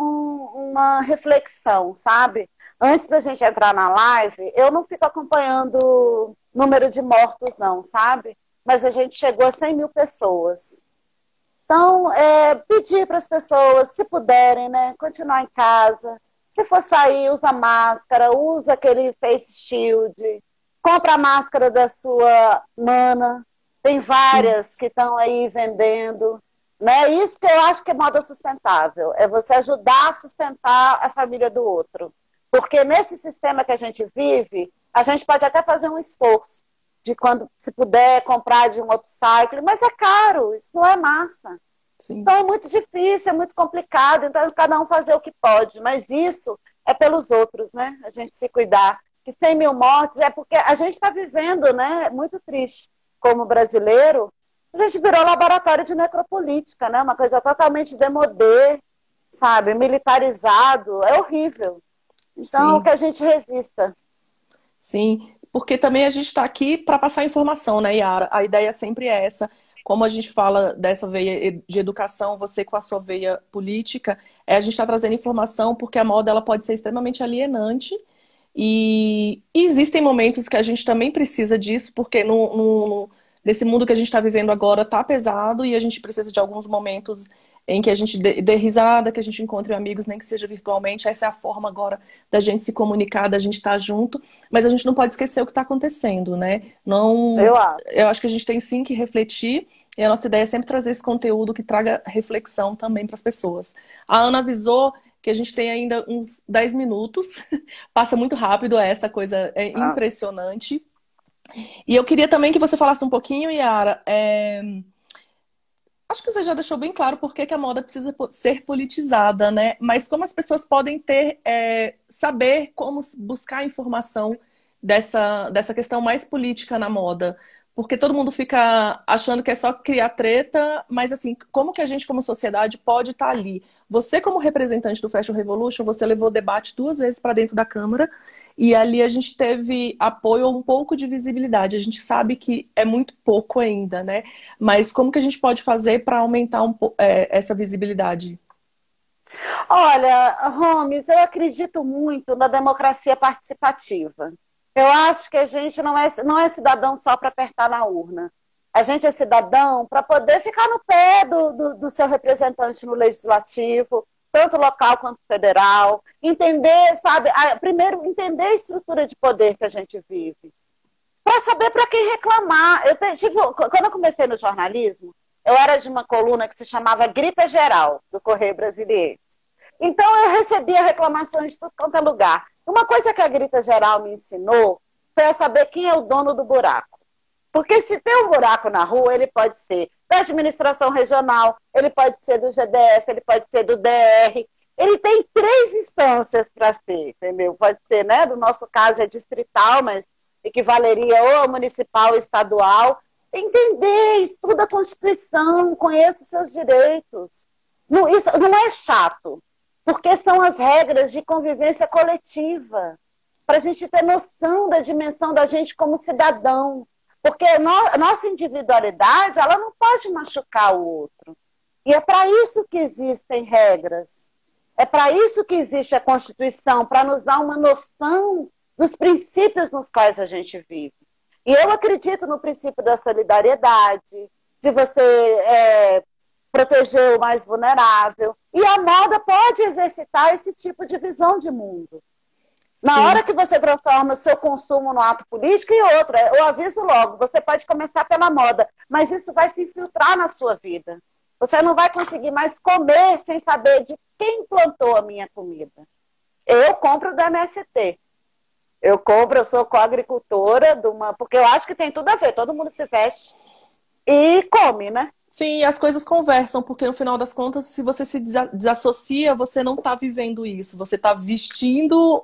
uma reflexão, sabe? Antes da gente entrar na live, eu não fico acompanhando o número de mortos, não, sabe? Mas a gente chegou a 100 mil pessoas. Então, pedir para as pessoas, se puderem, né, continuar em casa. Se for sair, usa máscara, usa aquele face shield, compra a máscara da sua mana. Tem várias que estão aí vendendo. Né? Isso que eu acho que é moda sustentável. É você ajudar a sustentar a família do outro. Porque nesse sistema que a gente vive, a gente pode até fazer um esforço de quando se puder comprar de um upcycle, mas é caro, isso não é massa. Sim. Então é muito difícil, é muito complicado, então cada um fazer o que pode, mas isso é pelos outros, né? A gente se cuidar. Que 100 mil mortes é porque a gente está vivendo, né? Muito triste como brasileiro, a gente virou laboratório de necropolítica, né? Uma coisa totalmente demodê, sabe? Militarizado, é horrível. Então, Sim. que a gente resista. Sim, porque também a gente está aqui para passar informação, né, Yara? A ideia sempre é essa. Como a gente fala dessa veia de educação, você com a sua veia política, a gente está trazendo informação porque a moda ela pode ser extremamente alienante e existem momentos que a gente também precisa disso, porque nesse mundo que a gente está vivendo agora tá pesado e a gente precisa de alguns momentos em que a gente dê risada, que a gente encontre amigos, nem que seja virtualmente. Essa é a forma agora da gente se comunicar, da gente estar junto, mas a gente não pode esquecer o que está acontecendo, né? Eu acho que a gente tem sim que refletir, e a nossa ideia é sempre trazer esse conteúdo que traga reflexão também para as pessoas. A Ana avisou que a gente tem ainda uns 10 minutos, passa muito rápido, essa coisa é impressionante. E eu queria também que você falasse um pouquinho, Yara, acho que você já deixou bem claro por que a moda precisa ser politizada, né? Mas como as pessoas podem saber como buscar informação dessa questão mais política na moda? Porque todo mundo fica achando que é só criar treta, mas assim, como que a gente como sociedade pode estar ali? Você como representante do Fashion Revolution, você levou o debate 2 vezes para dentro da Câmara e ali a gente teve apoio ou um pouco de visibilidade. A gente sabe que é muito pouco ainda, né? Mas como que a gente pode fazer para aumentar essa visibilidade? Olha, Homes, eu acredito muito na democracia participativa. Eu acho que a gente não é cidadão só para apertar na urna. A gente é cidadão para poder ficar no pé do seu representante no legislativo, tanto local quanto federal. Entender, sabe? Primeiro, entender a estrutura de poder que a gente vive. Para saber para quem reclamar. Quando eu comecei no jornalismo, eu era de uma coluna que se chamava Grita Geral, do Correio Brasiliense. Então, eu recebia reclamações de tudo quanto é lugar. Uma coisa que a Grita Geral me ensinou foi a saber quem é o dono do buraco. Porque se tem um buraco na rua, ele pode ser da administração regional, ele pode ser do GDF, ele pode ser do DR. Ele tem 3 instâncias para ser, entendeu? Pode ser, né? No nosso caso é distrital, mas equivaleria ou ao municipal ou estadual. Entender, estuda a Constituição, conheça os seus direitos. Não, isso não é chato, porque são as regras de convivência coletiva, para a gente ter noção da dimensão da gente como cidadão. Porque a nossa individualidade, ela não pode machucar o outro. E é para isso que existem regras. É para isso que existe a Constituição, para nos dar uma noção dos princípios nos quais a gente vive. E eu acredito no princípio da solidariedade, de você proteger o mais vulnerável. E a moda pode exercitar esse tipo de visão de mundo. Na Sim. hora que você transforma seu consumo no ato político, e outra, eu aviso logo, você pode começar pela moda, mas isso vai se infiltrar na sua vida. Você não vai conseguir mais comer sem saber de quem plantou a minha comida. Eu compro da MST. Eu sou coagricultora porque eu acho que tem tudo a ver, todo mundo se veste e come, né? Sim, as coisas conversam, porque no final das contas, se você se desassocia, você não está vivendo isso, você está vestindo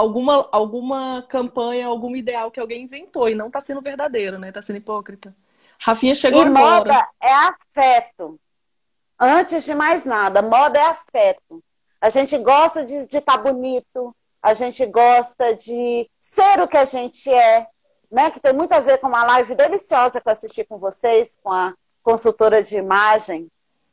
alguma campanha, algum ideal que alguém inventou e não está sendo verdadeiro, né? Está sendo hipócrita. Rafinha chegou E agora. moda é afeto. Antes de mais nada, moda é afeto. A gente gosta de estar bonito, a gente gosta de ser o que a gente é, né? Que tem muito a ver com uma live deliciosa que eu assisti com vocês, com a consultora de imagem.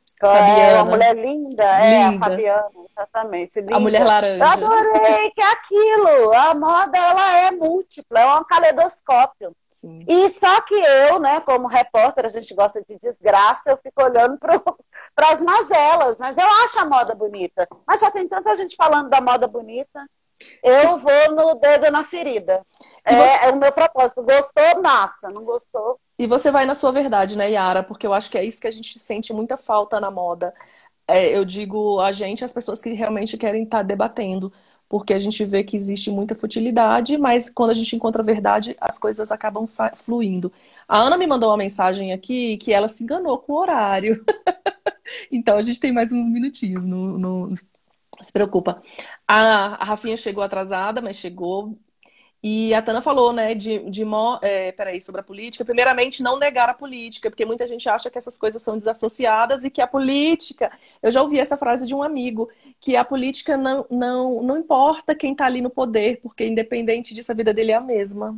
É uma mulher linda, a Fabiana, exatamente. Linda. A mulher laranja. Eu adorei, que é aquilo. A moda, ela é múltipla, é um caleidoscópio. Sim. E só que eu, né, como repórter, a gente gosta de desgraça, eu fico olhando para as mazelas, mas eu acho a moda bonita. Mas já tem tanta gente falando da moda bonita. Eu vou no dedo na ferida. É o meu propósito. Gostou, massa. Não gostou? E você vai na sua verdade, né, Yara? Porque eu acho que é isso que a gente sente muita falta na moda. Eu digo a gente, as pessoas que realmente querem estar debatendo. Porque a gente vê que existe muita futilidade, mas quando a gente encontra a verdade, as coisas acabam fluindo. A Ana me mandou uma mensagem aqui que ela se enganou com o horário. Então a gente tem mais uns minutinhos. Não se preocupa. A Rafinha chegou atrasada, mas chegou. E a Tana falou, né, sobre a política. Primeiramente, não negar a política, porque muita gente acha que essas coisas são desassociadas e que a política... Eu já ouvi essa frase de um amigo, que a política não importa quem está ali no poder, porque independente disso, a vida dele é a mesma.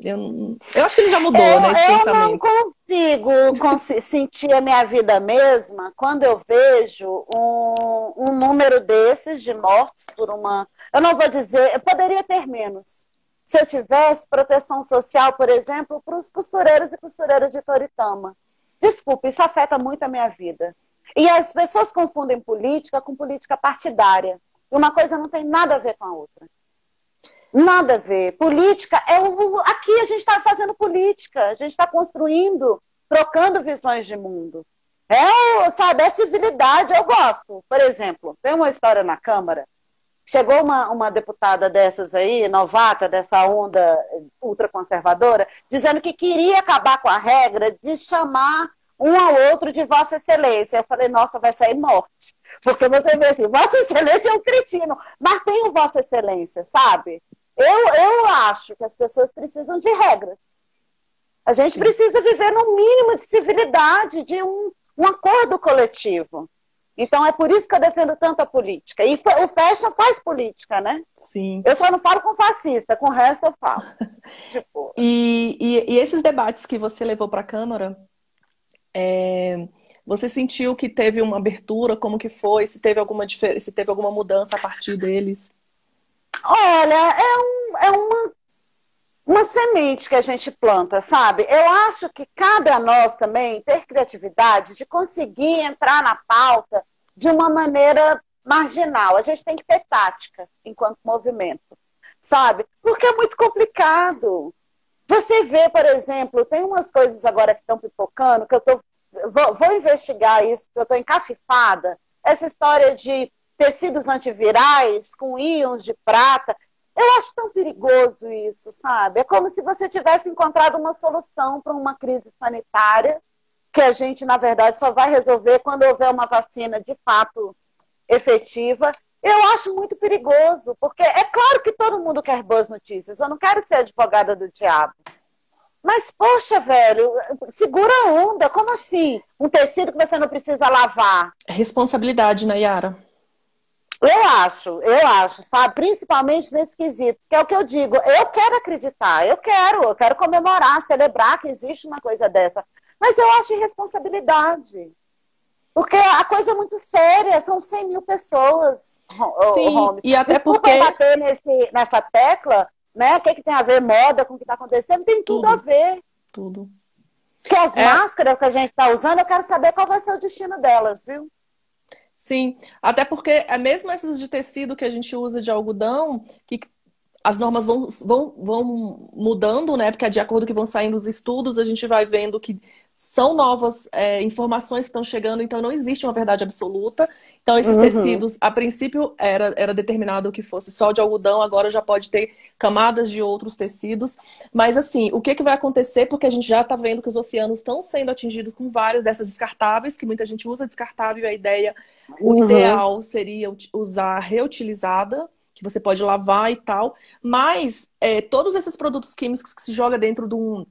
Eu acho que ele já mudou, né, esse pensamento. Eu não consigo sentir a minha vida mesma quando eu vejo um número desses de mortes por uma... Eu não vou dizer... Eu poderia ter menos. Se eu tivesse proteção social, por exemplo, para os costureiros e costureiras de Toritama. Desculpe, isso afeta muito a minha vida. E as pessoas confundem política com política partidária. E uma coisa não tem nada a ver com a outra. Nada a ver. Política aqui a gente está fazendo política, a gente está construindo, trocando visões de mundo. É civilidade, eu gosto. Por exemplo, tem uma história na Câmara. Chegou uma deputada dessas aí, novata, dessa onda ultraconservadora, dizendo que queria acabar com a regra de chamar um ao outro de Vossa Excelência. Eu falei, nossa, vai sair morte. Porque você vê assim, Vossa Excelência é um cretino, mas tem o Vossa Excelência, sabe? Eu acho que as pessoas precisam de regras. A gente precisa viver num mínimo de civilidade, de um acordo coletivo. Então, é por isso que eu defendo tanto a política. E o fashion faz política, né? Sim. Eu só não falo com fascista, com o resto eu falo. Tipo... E esses debates que você levou para a Câmara, você sentiu que teve uma abertura? Como que foi? Se teve alguma mudança a partir deles? Olha, é uma semente que a gente planta, sabe? Eu acho que cabe a nós também ter criatividade de conseguir entrar na pauta de uma maneira marginal. A gente tem que ter tática enquanto movimento, sabe? Porque é muito complicado. Você vê, por exemplo, tem umas coisas agora que estão pipocando, que vou investigar isso, porque eu estou encafifada. Essa história de tecidos antivirais com íons de prata. Eu acho tão perigoso isso, sabe? É como se você tivesse encontrado uma solução para uma crise sanitária que a gente, na verdade, só vai resolver quando houver uma vacina de fato efetiva. Eu acho muito perigoso, porque é claro que todo mundo quer boas notícias. Eu não quero ser advogada do diabo. Mas, poxa, velho, segura a onda. Como assim? Um tecido que você não precisa lavar. Responsabilidade, Nayara. Eu acho, sabe? Principalmente nesse quesito, que é o que eu digo. Eu quero acreditar, eu quero comemorar, celebrar que existe uma coisa dessa. Mas eu acho irresponsabilidade. Porque a coisa é muito séria, são 100 mil pessoas. Sim, e até porque... bater nessa tecla, né? O que tem a ver moda com o que está acontecendo? Tem tudo a ver. Tudo. Porque as máscaras que a gente está usando, eu quero saber qual vai ser o destino delas, viu? Sim, até porque mesmo essas de tecido que a gente usa de algodão, que as normas vão mudando, né? Porque de acordo que vão saindo os estudos, a gente vai vendo que são novas informações que estão chegando, então não existe uma verdade absoluta. Então esses tecidos, a princípio, era determinado que fosse só de algodão, agora já pode ter camadas de outros tecidos. Mas assim, o que vai acontecer? Porque a gente já está vendo que os oceanos estão sendo atingidos com várias dessas descartáveis, que muita gente usa descartável, e a ideia, o ideal seria usar reutilizada, que você pode lavar e tal. Mas todos esses produtos químicos que se joga dentro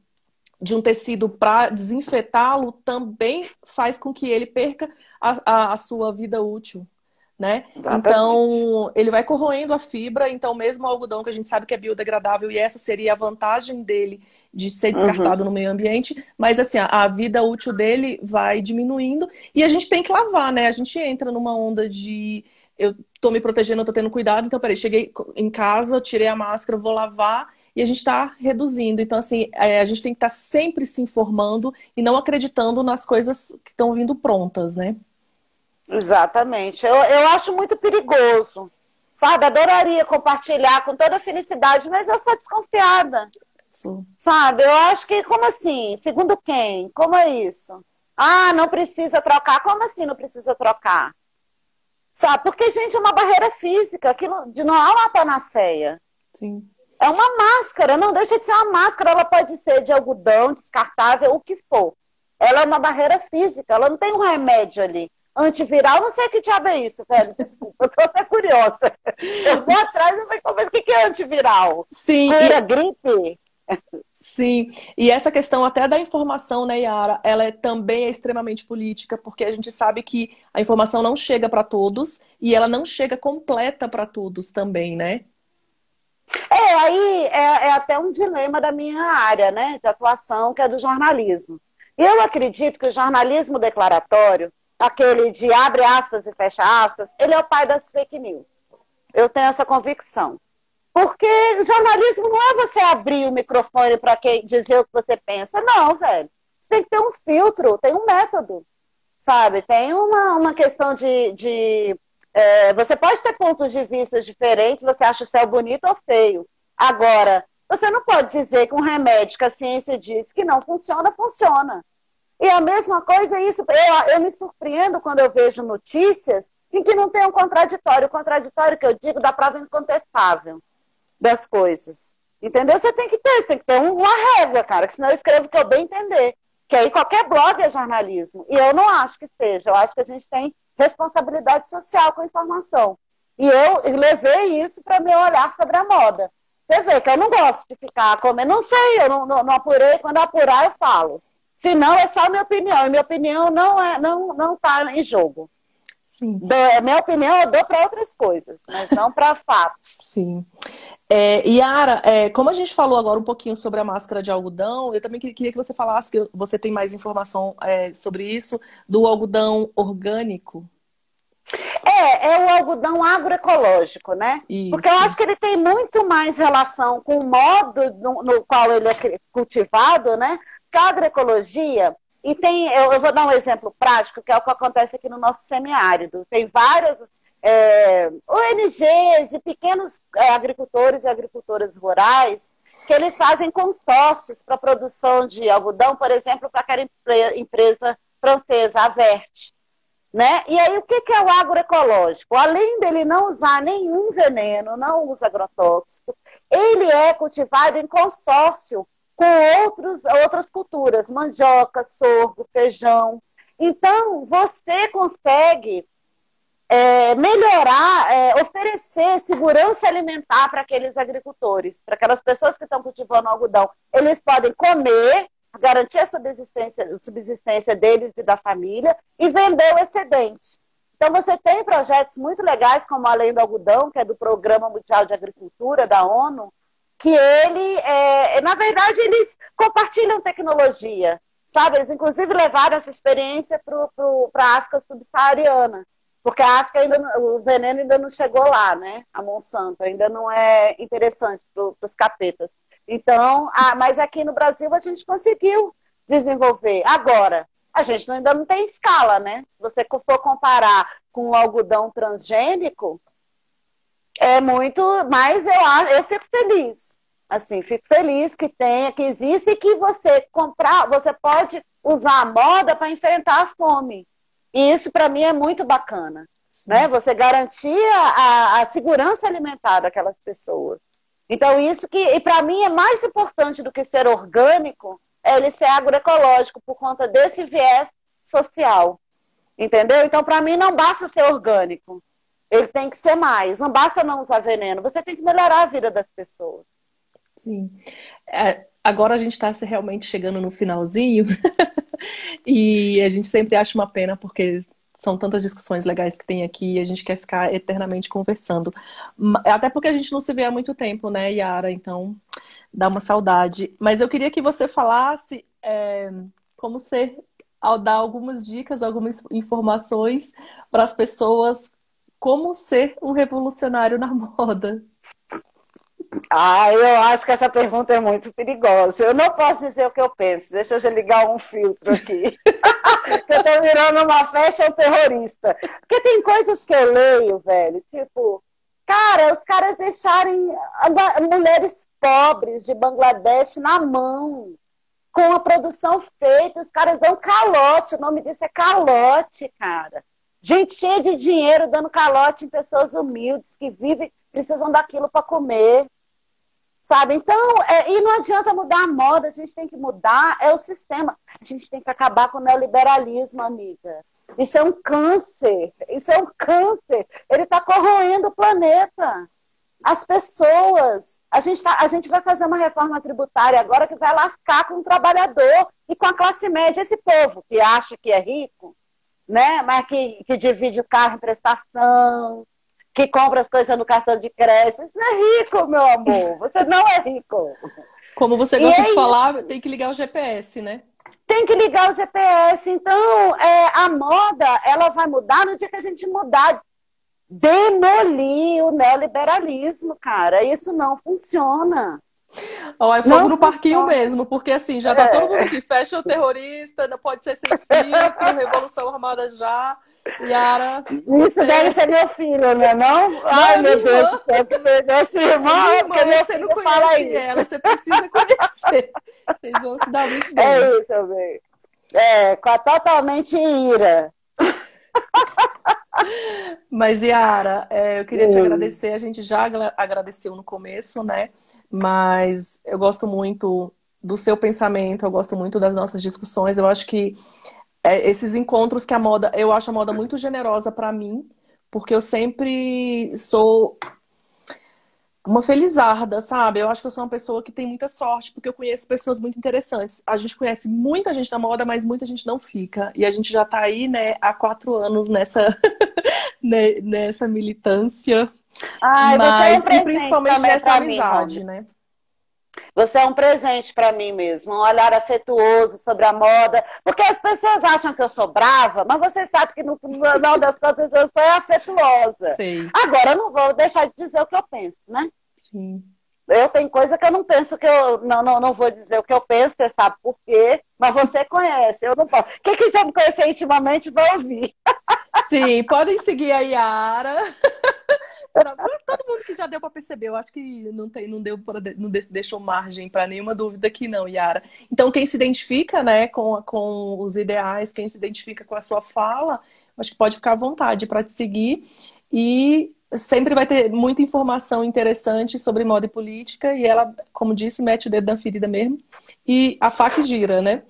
de um tecido para desinfetá-lo também faz com que ele perca a sua vida útil, né? Exatamente. Então, ele vai corroendo a fibra, então mesmo o algodão que a gente sabe que é biodegradável, e essa seria a vantagem dele de ser descartado no meio ambiente, mas assim, a vida útil dele vai diminuindo e a gente tem que lavar, né? A gente entra numa onda de eu tô me protegendo, eu tô tendo cuidado, então peraí, cheguei em casa, tirei a máscara, vou lavar, e a gente está reduzindo. Então, assim, a gente tem que estar sempre se informando e não acreditando nas coisas que estão vindo prontas, né? Exatamente. Eu acho muito perigoso, sabe? Adoraria compartilhar com toda a felicidade, mas eu sou desconfiada. Sabe? Eu acho que, como assim? Segundo quem? Como é isso? Ah, não precisa trocar. Como assim não precisa trocar? Sabe? Porque, gente, é uma barreira física, aquilo não há uma panaceia. Sim. É uma máscara, não deixa de ser uma máscara. Ela pode ser de algodão, descartável, o que for. Ela é uma barreira física, ela não tem um remédio ali. Antiviral, não sei que diabo é isso, velho. Desculpa, eu tô até curiosa. Eu vou atrás e vou ver o que é antiviral. Sim. Cura gripe? Sim, e essa questão até da informação, né, Yara, ela também é extremamente política, porque a gente sabe que a informação não chega para todos e ela não chega completa para todos também, né? Aí é até um dilema da minha área, né, de atuação, que é do jornalismo. E eu acredito que o jornalismo declaratório, aquele de abre aspas e fecha aspas, ele é o pai das fake news. Eu tenho essa convicção. Porque jornalismo não é você abrir o microfone para dizer o que você pensa. Não, velho. Você tem que ter um filtro, tem um método, sabe? Tem uma questão você pode ter pontos de vista diferentes, você acha o céu bonito ou feio. Agora, você não pode dizer que um remédio que a ciência diz que não funciona, funciona. E a mesma coisa é isso. Eu me surpreendo quando eu vejo notícias em que não tem um contraditório. O contraditório que eu digo da prova incontestável das coisas. Entendeu? Você tem que ter uma régua, cara, que senão eu escrevo o que eu bem entender. Que aí qualquer blog é jornalismo. E eu não acho que seja. Eu acho que a gente tem responsabilidade social com a informação. E eu levei isso para meu olhar sobre a moda. Você vê que eu não gosto de ficar comendo. Não sei, eu não apurei. Quando eu apurar, eu falo. Se não, é só minha opinião. E minha opinião não está em jogo. Sim. Minha opinião eu dou para outras coisas, mas não para fatos. Sim. Yara, como a gente falou agora um pouquinho sobre a máscara de algodão, eu também queria que você falasse, que você tem mais informação sobre isso, do algodão orgânico. É o algodão agroecológico, né? Isso. Porque eu acho que ele tem muito mais relação com o modo no qual ele é cultivado, né? Porque a agroecologia... E eu vou dar um exemplo prático, que é o que acontece aqui no nosso semiárido. Tem várias ONGs e pequenos agricultores e agricultoras rurais que eles fazem consórcios para a produção de algodão, por exemplo, para aquela empresa francesa, a Verte. Né? E aí, o que é o agroecológico? Além dele não usar nenhum veneno, não usa agrotóxico, ele é cultivado em consórcio com outras culturas, mandioca, sorgo, feijão. Então, você consegue melhorar, oferecer segurança alimentar para aqueles agricultores, para aquelas pessoas que estão cultivando algodão. Eles podem comer, garantir a subsistência deles e da família e vender o excedente. Então, você tem projetos muito legais, como Além do Algodão, que é do Programa Mundial de Agricultura da ONU, que na verdade, eles compartilham tecnologia, sabe? Eles, inclusive, levaram essa experiência para a África subsaariana, porque a África o veneno ainda não chegou lá, né? A Monsanto ainda não é interessante para os capetas. Então, mas aqui no Brasil a gente conseguiu desenvolver. Agora, a gente ainda não tem escala, né? Se você for comparar com o algodão transgênico, é muito, mas eu fico feliz. Assim, fico feliz que existe e que você pode usar a moda para enfrentar a fome. E isso, para mim, é muito bacana. Né? Você garantir a segurança alimentar daquelas pessoas. Então, e para mim, é mais importante do que ser orgânico, é ele ser agroecológico, por conta desse viés social. Entendeu? Então, para mim, não basta ser orgânico. Ele tem que ser mais. Não basta não usar veneno. Você tem que melhorar a vida das pessoas. Sim. Agora a gente está realmente chegando no finalzinho e a gente sempre acha uma pena porque são tantas discussões legais que tem aqui e a gente quer ficar eternamente conversando. Até porque a gente não se vê há muito tempo, né, Yara? Então dá uma saudade. Mas eu queria que você falasse dar algumas dicas, algumas informações para as pessoas como ser um revolucionário na moda. Eu acho que essa pergunta é muito perigosa. Eu não posso dizer o que eu penso. Deixa eu já ligar um filtro aqui. Que eu tô virando uma fashion terrorista. Porque tem coisas que eu leio, velho, tipo, cara, os caras deixarem mulheres pobres de Bangladesh na mão, com a produção feita, os caras dão calote, o nome disso é calote, cara. Gente cheia de dinheiro dando calote em pessoas humildes que precisam daquilo para comer. Sabe? Então, e não adianta mudar a moda, a gente tem que mudar o sistema. A gente tem que acabar com o neoliberalismo, amiga. Isso é um câncer. Isso é um câncer. Ele está corroendo o planeta. As pessoas. A gente vai fazer uma reforma tributária agora que vai lascar com o trabalhador e com a classe média. Esse povo que acha que é rico, né? Mas que divide o carro em prestação, que compra coisa no cartão de crédito. Isso não é rico, meu amor. Você não é rico. Como você gosta de falar, tem que ligar o GPS, né? Tem que ligar o GPS. Então, a moda, ela vai mudar no dia que a gente mudar. Demolir o neoliberalismo, cara. Isso não funciona. É fogo no parquinho mesmo, porque assim, já tá todo mundo aqui. Fecha o terrorista, não pode ser sem filtro, Revolução Armada já. Yara, isso deve ser meu filho, né? Não? Ai, meu Deus do céu, que legal. Sua irmã, você não conhece ela, você precisa conhecer. Vocês vão se dar muito bem. É isso, eu vejo. Totalmente ira. Mas, Yara, eu queria te agradecer. A gente já agradeceu no começo, né? Mas eu gosto muito do seu pensamento, eu gosto muito das nossas discussões. Eu acho que esses encontros que eu acho a moda muito generosa pra mim, porque eu sempre sou uma felizarda, sabe? Eu acho que eu sou uma pessoa que tem muita sorte, porque eu conheço pessoas muito interessantes. A gente conhece muita gente na moda, mas muita gente não fica. E a gente já tá aí, né, há 4 anos nessa militância. E principalmente nessa amizade, né? Você é um presente para mim mesmo, um olhar afetuoso sobre a moda, porque as pessoas acham que eu sou brava, mas você sabe que no final das contas eu sou afetuosa. Sei. Agora eu não vou deixar de dizer o que eu penso, né? Sim. Eu tenho coisa que eu não penso, que eu não vou dizer o que eu penso, você sabe por quê, mas você conhece, eu não posso. Quem quiser me conhecer intimamente vai ouvir. Sim, podem seguir a Yara. Todo mundo que já deu para perceber, eu acho que não deixou margem para nenhuma dúvida aqui não, Yara. Então quem se identifica, né, com os ideais, quem se identifica com a sua fala, acho que pode ficar à vontade para te seguir. E sempre vai ter muita informação interessante sobre moda e política, e ela, como disse, mete o dedo na ferida mesmo, e a faca gira, né?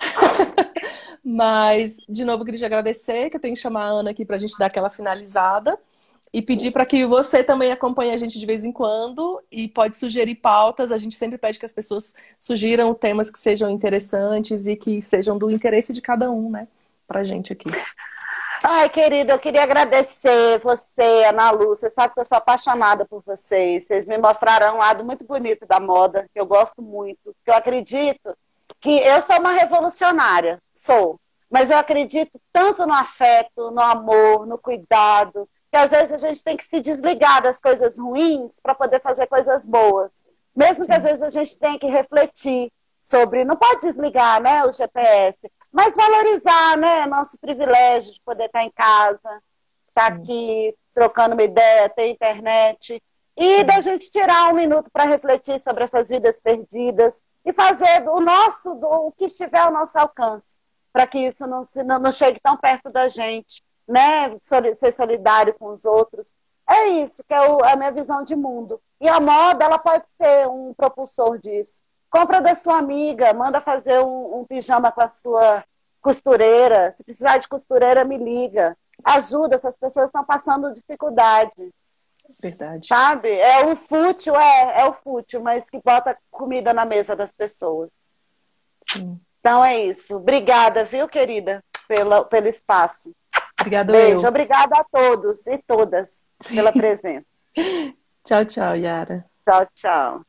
Mas, de novo, eu queria te agradecer, que eu tenho que chamar a Ana aqui para a gente dar aquela finalizada, e pedir para que você também acompanhe a gente de vez em quando, e pode sugerir pautas, a gente sempre pede que as pessoas sugiram temas que sejam interessantes e que sejam do interesse de cada um, né? Pra gente aqui. Ai, querida, eu queria agradecer você, Ana Lu. Você sabe que eu sou apaixonada por vocês. Vocês me mostraram um lado muito bonito da moda, que eu gosto muito. Que eu acredito que eu sou uma revolucionária, sou. Mas eu acredito tanto no afeto, no amor, no cuidado, que às vezes a gente tem que se desligar das coisas ruins para poder fazer coisas boas. Mesmo que às vezes a gente tenha que refletir sobre, não pode desligar, né, o GPS, mas valorizar, né, nosso privilégio de poder estar em casa, estar aqui trocando uma ideia, ter internet, e da gente tirar um minuto para refletir sobre essas vidas perdidas e fazer o nosso, o que estiver ao nosso alcance, para que isso não chegue tão perto da gente, né, ser solidário com os outros. É isso que é a minha visão de mundo. E a moda, ela pode ser um propulsor disso. Compra da sua amiga, manda fazer um pijama com a sua costureira. Se precisar de costureira, me liga. Ajuda, essas pessoas estão passando dificuldade. Verdade. Sabe? É o fútil, mas que bota comida na mesa das pessoas. Sim. Então é isso. Obrigada, viu, querida, pelo espaço. Obrigada, beijo. Obrigada a todos e todas pela presença. Tchau, tchau, Yara. Tchau, tchau.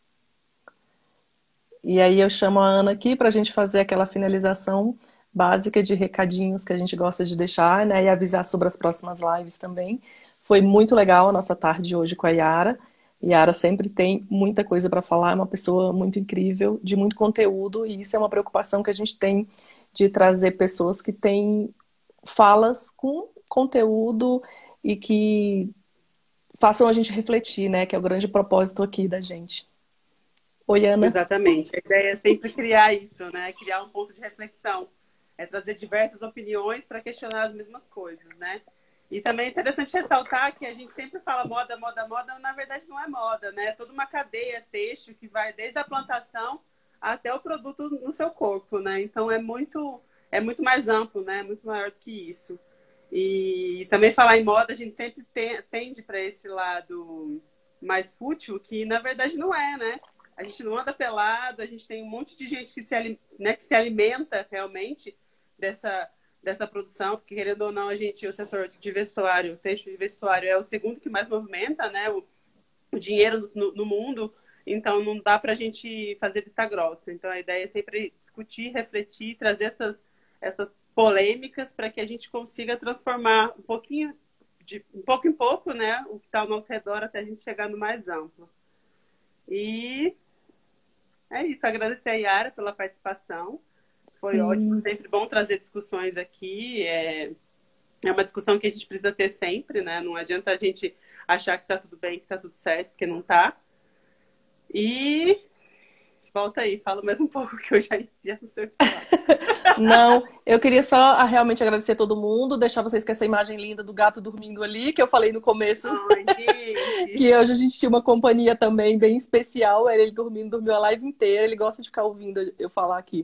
E aí eu chamo a Ana aqui para a gente fazer aquela finalização básica de recadinhos que a gente gosta de deixar, né? E avisar sobre as próximas lives também. Foi muito legal a nossa tarde hoje com a Yara. Yara sempre tem muita coisa para falar, é uma pessoa muito incrível, de muito conteúdo, e isso é uma preocupação que a gente tem de trazer pessoas que têm falas com conteúdo e que façam a gente refletir, né? Que é o grande propósito aqui da gente. Oi, Ana. Exatamente. A ideia é sempre criar isso, né? Criar um ponto de reflexão. É trazer diversas opiniões para questionar as mesmas coisas, né? E também é interessante ressaltar que a gente sempre fala moda, moda, moda, na verdade não é moda, né? É toda uma cadeia têxtil que vai desde a plantação até o produto no seu corpo, né? Então é muito mais amplo, né? Muito maior do que isso. E também falar em moda, a gente sempre tende para esse lado mais fútil, que na verdade não é, né? A gente não anda pelado, a gente tem um monte de gente que se alimenta realmente dessa produção, porque querendo ou não, o setor de vestuário, têxtil de vestuário é o segundo que mais movimenta, né, o dinheiro no mundo, então não dá pra gente fazer vista grossa. Então a ideia é sempre discutir, refletir, trazer essas polêmicas para que a gente consiga transformar um pouco em pouco, né, o que está ao nosso redor até a gente chegar no mais amplo. E é isso, agradecer a Yara pela participação. Foi ótimo, sempre bom trazer discussões aqui. É uma discussão que a gente precisa ter sempre, né? Não adianta a gente achar que tá tudo bem, que tá tudo certo, porque não tá. E volta aí, fala mais um pouco, que eu já não sei o que falar. Não, eu queria só realmente agradecer a todo mundo, deixar vocês com essa imagem linda do gato dormindo ali, que eu falei no começo. Ai, gente. Que hoje a gente tinha uma companhia também bem especial, era ele dormiu a live inteira, ele gosta de ficar ouvindo eu falar aqui.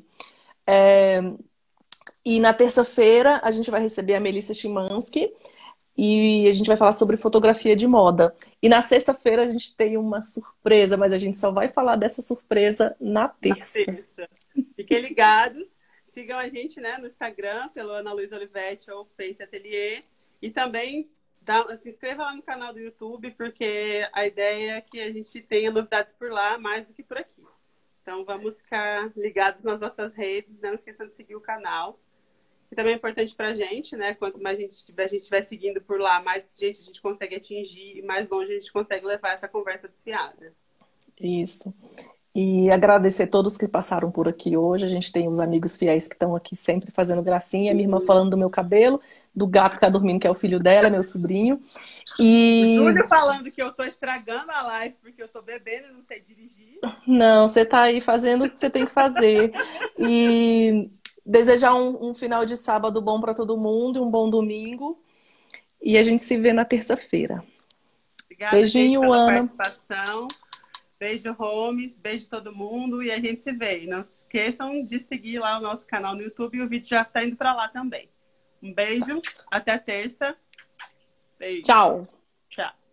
E na terça-feira a gente vai receber a Melissa Chimansky e a gente vai falar sobre fotografia de moda. E na sexta-feira a gente tem uma surpresa, mas a gente só vai falar dessa surpresa na terça. Fiquem ligados, sigam a gente, né, no Instagram, pelo Ana Luísa Olivetti ou Face Atelier, e também se inscreva lá no canal do YouTube, porque a ideia é que a gente tenha novidades por lá mais do que por aqui. Então, vamos ficar ligados nas nossas redes, não esqueçam de seguir o canal, que também é importante pra gente, né? Quanto mais a gente estiver seguindo por lá, mais gente a gente consegue atingir e mais longe a gente consegue levar essa conversa desfiada. Isso. E agradecer a todos que passaram por aqui hoje. A gente tem os amigos fiéis que estão aqui sempre fazendo gracinha. Minha irmã falando do meu cabelo, do gato que tá dormindo, que é o filho dela, meu sobrinho. E o Júlio falando que eu tô estragando a live porque eu tô bebendo e não sei dirigir. Não, você tá aí fazendo o que você tem que fazer. E desejar um final de sábado bom para todo mundo, um bom domingo. E a gente se vê na terça-feira. Obrigada, gente, Beijinho, pela Ana. participação. Beijo, Homes. Beijo todo mundo. E a gente se vê. E não se esqueçam de seguir lá o nosso canal no YouTube. E o vídeo já está indo para lá também. Um beijo. Até terça. Beijo. Tchau. Tchau.